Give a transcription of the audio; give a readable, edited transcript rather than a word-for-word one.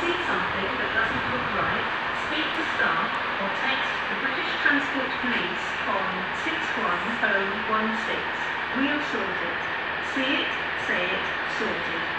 see something that doesn't look right, speak to staff or text the British Transport Police on 61016. We'll sort it. See it, say it, sorted.